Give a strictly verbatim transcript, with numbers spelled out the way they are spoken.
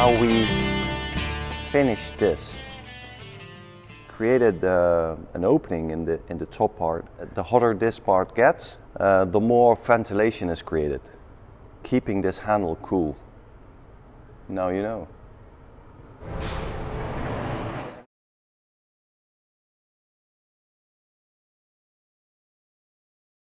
how we finished this. Created uh, an opening in the in the top part. The hotter this part gets, uh, the more ventilation is created, keeping this handle cool. Now you know.